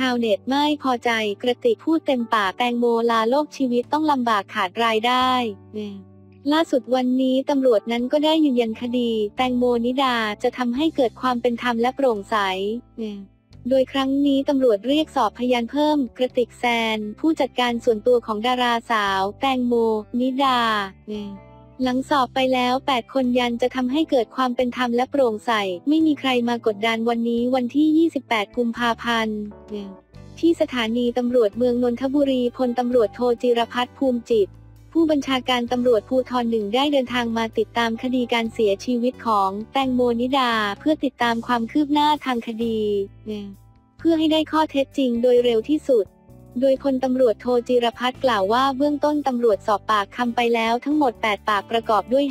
าวเน็ตไม่พอใจกระติกพูดเต็มปากแตงโมลาโลกชีวิตต้องลำบากขาดรายได้ล่าสุดวันนี้ตำรวจนั้นก็ได้ยืนยันคดีแตงโมนิดาจะทำให้เกิดความเป็นธรรมและโปร่งใสโดยครั้งนี้ตำรวจเรียกสอบพยานเพิ่มกระติกแซนผู้จัดการส่วนตัวของดาราสาวแตงโมนิดาหลังสอบไปแล้ว8คนยันจะทำให้เกิดความเป็นธรรมและโปร่งใสไม่มีใครมากดดันวันนี้วันที่28กุมภาพันธ์ที่สถานีตำรวจเมืองนนทบุรีพลตำรวจโทจิรพัฒน์ภูมิจิตผู้บัญชาการตำรวจภูธร1ได้เดินทางมาติดตามคดีการเสียชีวิตของแตงโมนิดาเพื่อติดตามความคืบหน้าทางคดีเพื่อให้ได้ข้อเท็จจริงโดยเร็วที่สุดโดยพลตำรวจโทจิรพัฒน์กล่าวว่าเบื้องต้นตำรวจสอบปากคำไปแล้วทั้งหมด8ปากประกอบด้วย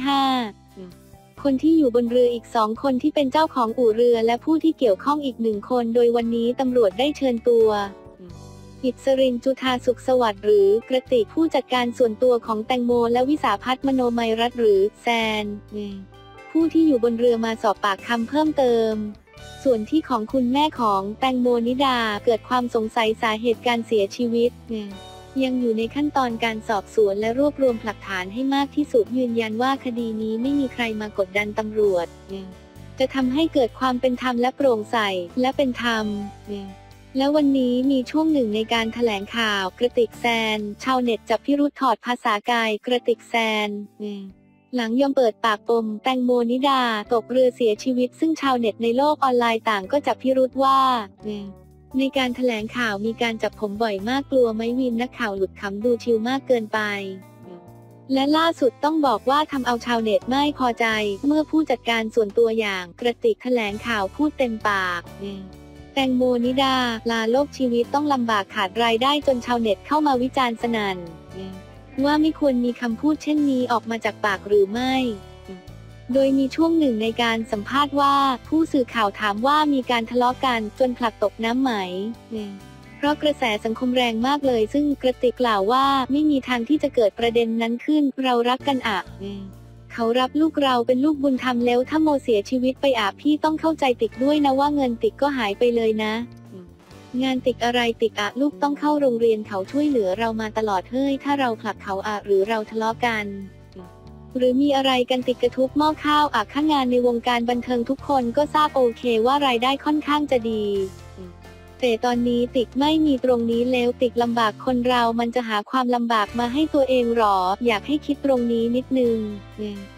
5คนที่อยู่บนเรืออีก2คนที่เป็นเจ้าของอู่เรือและผู้ที่เกี่ยวข้องอีก1คนโดยวันนี้ตำรวจได้เชิญตัวอิสรินจุฑาสุขสวัสดิ์หรือกระติกผู้จัดการส่วนตัวของแตงโมและวิสาภัทรมโนมัยรัตน์หรือแซนผู้ที่อยู่บนเรือมาสอบปากคำเพิ่มเติมส่วนที่ของคุณแม่ของแตงโมนิดาเกิดความสงสัยสาเหตุการเสียชีวิตยังอยู่ในขั้นตอนการสอบสวนและรวบรวมหลักฐานให้มากที่สุดยืนยันว่าคดีนี้ไม่มีใครมากดดันตำรวจจะทำให้เกิดความเป็นธรรมและโปร่งใสและเป็นธรรมและวันนี้มีช่วงหนึ่งในการแถลงข่าวกระติกแซนชาวเน็ตจับพิรุธถอดภาษากายกระติกแซนหลังยอมเปิดปากปมแตงโมนิดาตกเรือเสียชีวิตซึ่งชาวเน็ตในโลกออนไลน์ต่างก็จับพิรุธว่าในการแถลงข่าวมีการจับผมบ่อยมากกลัวไหมวินนักข่าวหลุดขำดูชิลมากเกินไปและล่าสุดต้องบอกว่าทำเอาชาวเน็ตไม่พอใจเมื่อผู้จัดการส่วนตัวอย่างกระติกแถลงข่าวพูดเต็มปากแตงโมนิดาลาโลกชีวิตต้องลำบากขาดรายได้จนชาวเน็ตเข้ามาวิจารณ์สนั่นว่าไม่ควรมีคำพูดเช่นนี้ออกมาจากปากหรือไม่โดยมีช่วงหนึ่งในการสัมภาษณ์ว่าผู้สื่อข่าวถามว่ามีการทะเลาะกันจนผลักตกน้ำไหมเพราะกระแสสังคมแรงมากเลยซึ่งกระติกกล่าวว่าไม่มีทางที่จะเกิดประเด็นนั้นขึ้นเรารักกันอะเขารับลูกเราเป็นลูกบุญธรรมแล้วถ้าโมเสียชีวิตไปพี่ต้องเข้าใจติกด้วยนะว่าเงินติกก็หายไปเลยนะงานติกอะไรติกลูกต้องเข้าโรงเรียนเขาช่วยเหลือเรามาตลอดเฮ้ยถ้าเราผลักเขาหรือเราทะเลาะกันหรือมีอะไรกันติกกระทุบหม้อข้าวข้างงานในวงการบันเทิงทุกคนก็ทราบโอเคว่ารายได้ค่อนข้างจะดีแต่ตอนนี้ติกไม่มีตรงนี้แล้วติกลำบากคนเรามันจะหาความลำบากมาให้ตัวเองหรออยากให้คิดตรงนี้นิดนึง